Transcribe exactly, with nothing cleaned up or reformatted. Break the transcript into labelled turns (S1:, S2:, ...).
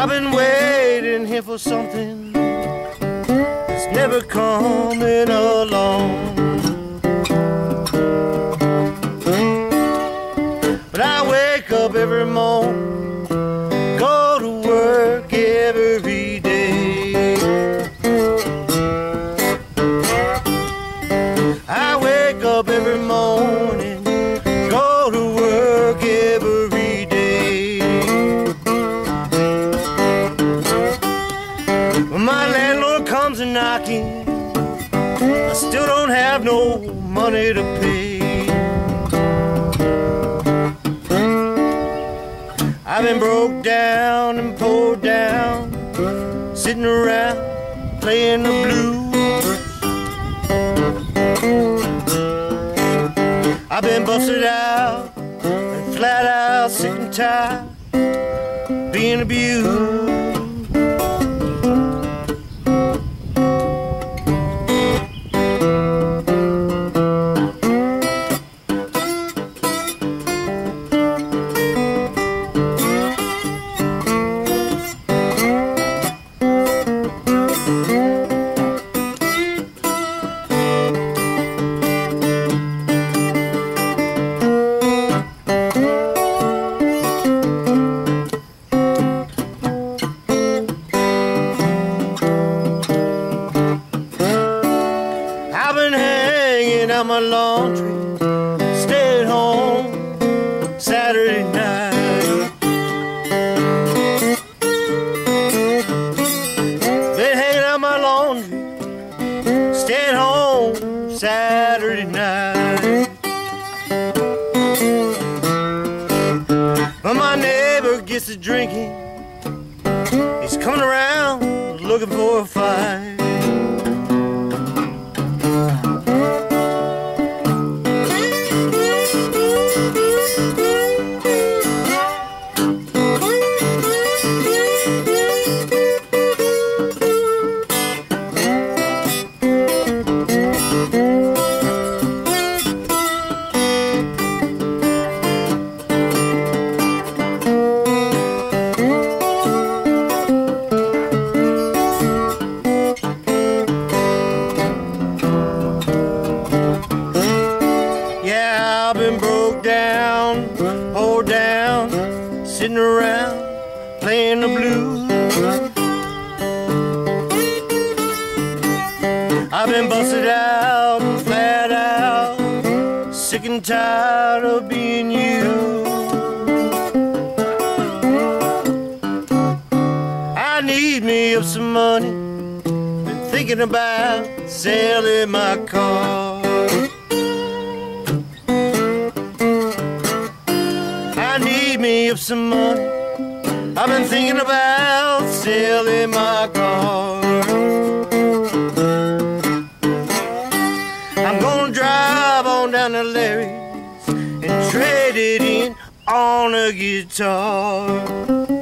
S1: I've been waiting here for something that's never coming along. But I wake up every morning, go to work every day. I wake up every morning, go to work every day. When my landlord comes a knocking, I still don't have no money to pay. I've been broke down and poured down, sitting around playing the blues. I've been busted out and flat out, sick and tired, being abused. I've been hanging out my laundry, staying home Saturday night. Been hanging out my laundry, staying home Saturday night. When my neighbor gets to drinking, he's coming around looking for a fight. I've been broke down, poured down, sitting around playing the blues. I've been busted out and flat out, sick and tired of being you. I need me up some money, been thinking about selling my car. I need me up some money, I've been thinking about selling my car. I'm gonna drive on down to Larry's and trade it in on a guitar.